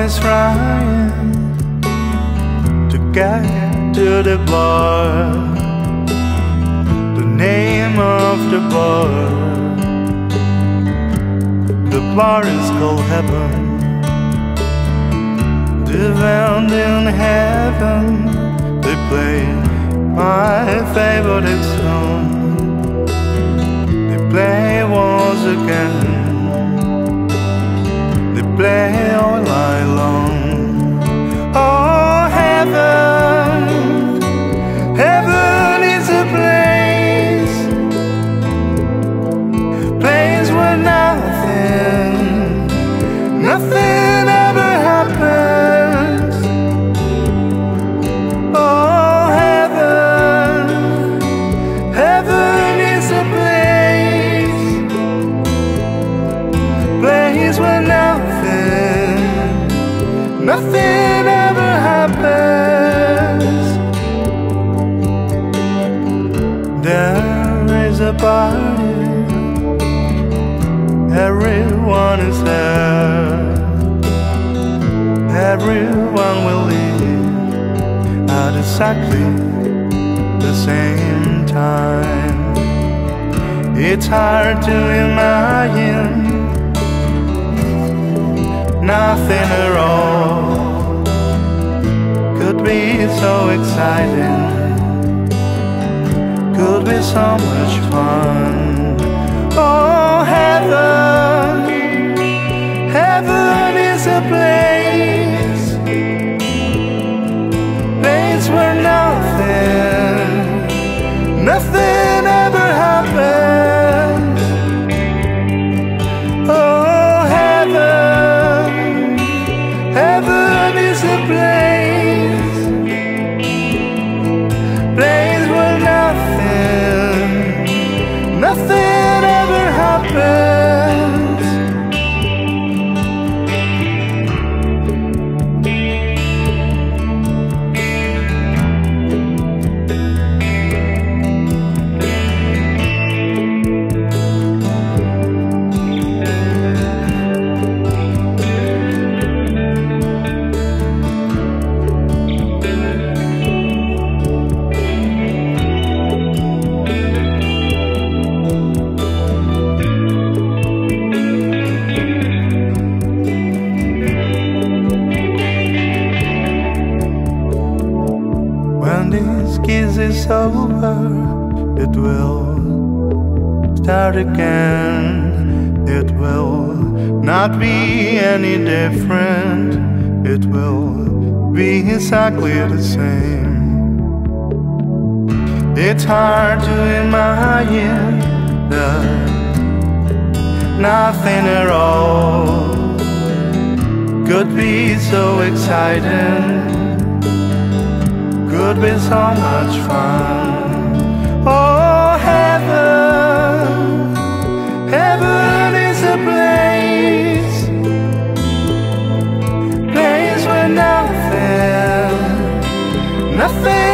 is trying to get to the bar. The name of the bar is called heaven. The band in heaven, they play my favorite song. They play once again. They play all night long. Oh, heaven, heaven is a place where nothing ever happens. Oh, heaven, heaven is a place where nothing ever happens. There is a party, everyone is there. Everyone will leave at exactly the same time. It's hard to imagine nothing at all could be so exciting, could be so much fun. Oh, heaven, heaven is a place where nothing ever happens. Oh, heaven, heaven is a place where nothing ever happens. When this kiss is over, it will start again. It will not be any different. It will be exactly the same. It's hard to imagine that nothing at all could be so exciting, could be so much fun. Oh, heaven, heaven is a place where nothing